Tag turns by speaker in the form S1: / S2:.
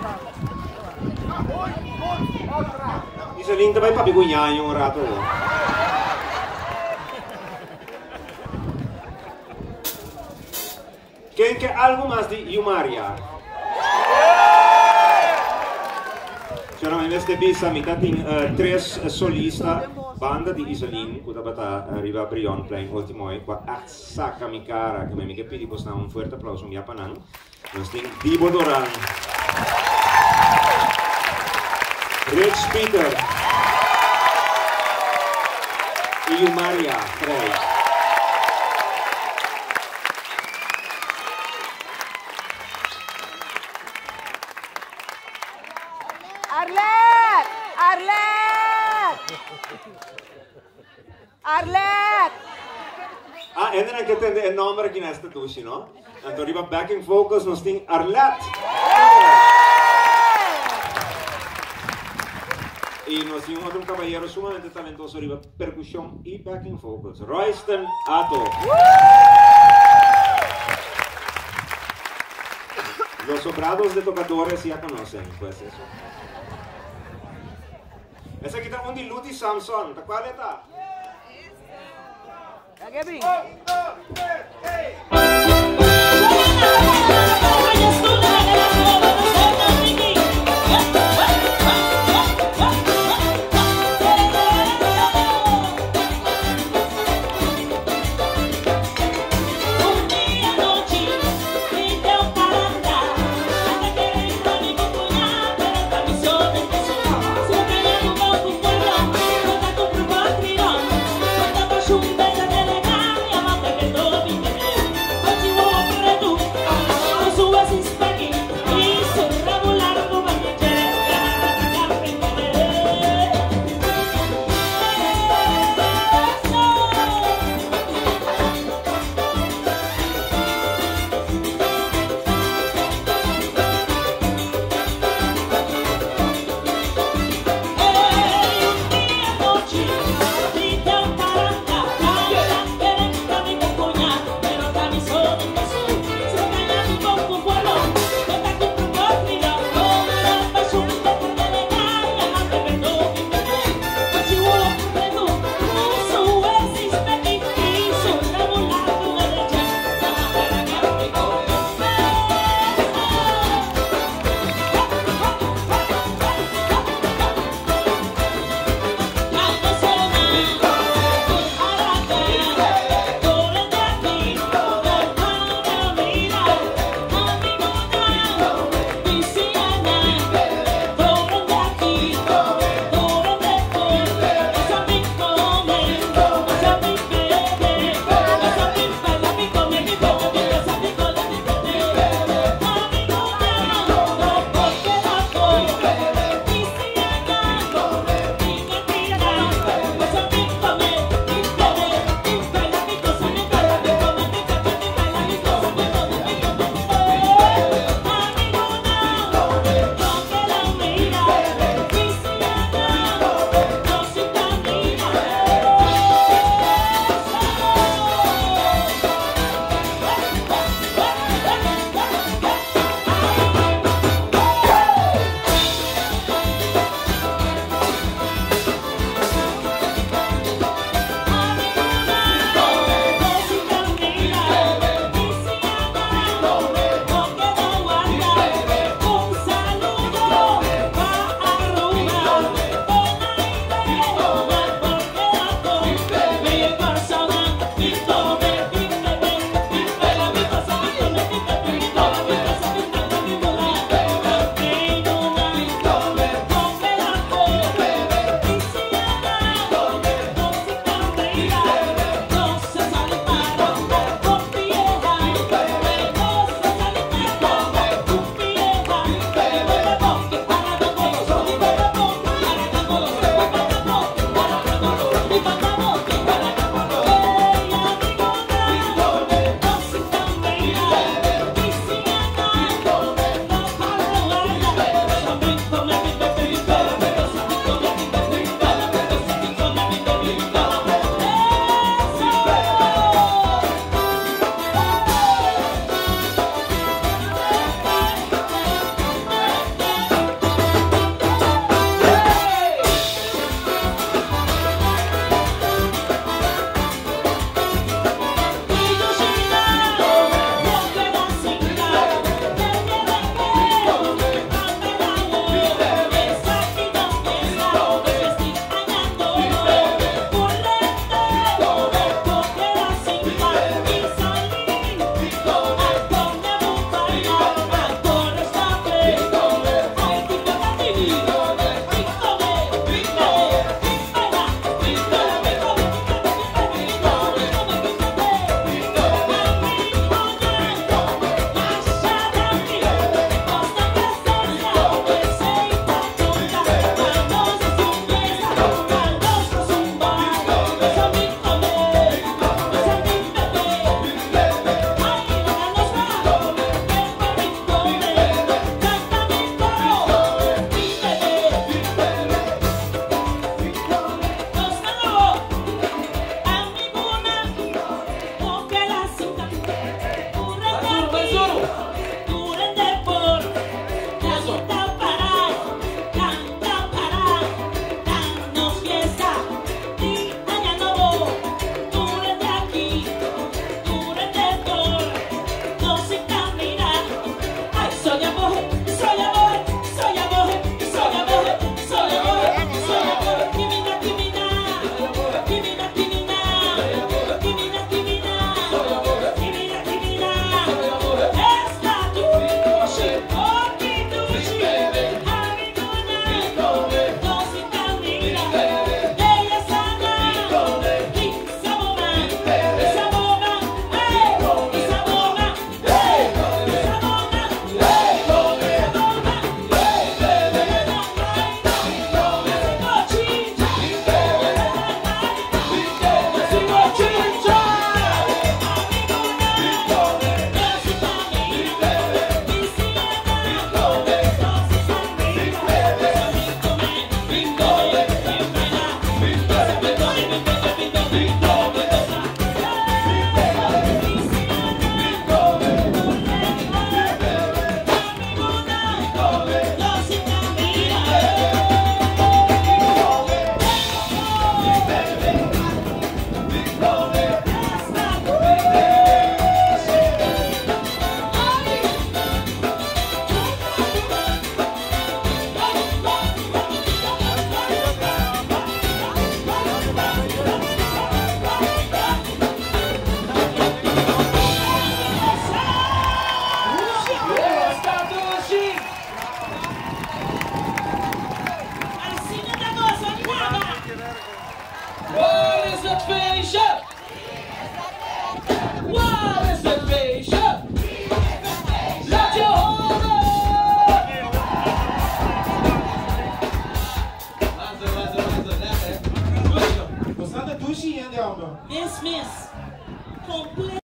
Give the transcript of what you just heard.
S1: Iselin também para biguinhar um rato. Quem quer algo mais de Yumaria? C'era in questa pista mitad in tre solista banda di Iselin che arriva a Brion playing ultimo e qua sacca mi cara che mi capiti posta un forte applauso mi appanan nos ting Dibo Doran Rich Peter e Yumaria Frey.
S2: Arlet!
S1: Ah, en dan kita de nomor aqui nesta tushi, no? Então arriba backing vocals nós tem Arlet. E nós temos outro caballero sumamente talentoso arriba percussão e backing vocals, Royston Ato. Los sobrados de tocadores ya conocen, pues eso. Esa kita un di Luti Samson, ¿ta cuál está?
S2: Kevin.
S3: But you
S2: What is the feestje? What is the feestje? Laat je horen! Laat, lekker. We staan de douche in de auto. Miss. Compleet.